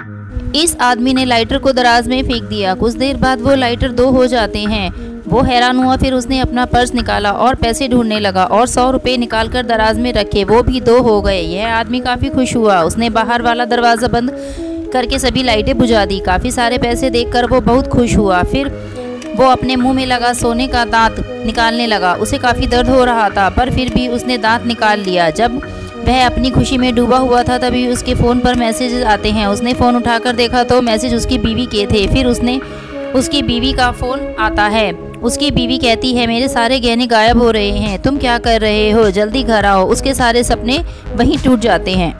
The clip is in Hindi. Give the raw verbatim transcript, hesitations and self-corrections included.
इस आदमी ने लाइटर को दराज में फेंक दिया। कुछ देर बाद वो लाइटर दो हो जाते हैं। वो हैरान हुआ, फिर उसने अपना पर्स निकाला और पैसे ढूंढने लगा और सौ रुपये निकाल कर दराज में रखे, वो भी दो हो गए। यह आदमी काफ़ी खुश हुआ। उसने बाहर वाला दरवाज़ा बंद करके सभी लाइटें बुझा दी। काफ़ी सारे पैसे देखकर वो बहुत खुश हुआ। फिर वो अपने मुंह में लगा सोने का दांत निकालने लगा। उसे काफ़ी दर्द हो रहा था, पर फिर भी उसने दांत निकाल लिया। जब वह अपनी खुशी में डूबा हुआ था, तभी उसके फ़ोन पर मैसेज आते हैं। उसने फ़ोन उठाकर देखा तो मैसेज उसकी बीवी के थे। फिर उसने उसकी बीवी का फ़ोन आता है। उसकी बीवी कहती है, मेरे सारे गहने गायब हो रहे हैं, तुम क्या कर रहे हो, जल्दी घर आओ। उसके सारे सपने वहीं टूट जाते हैं।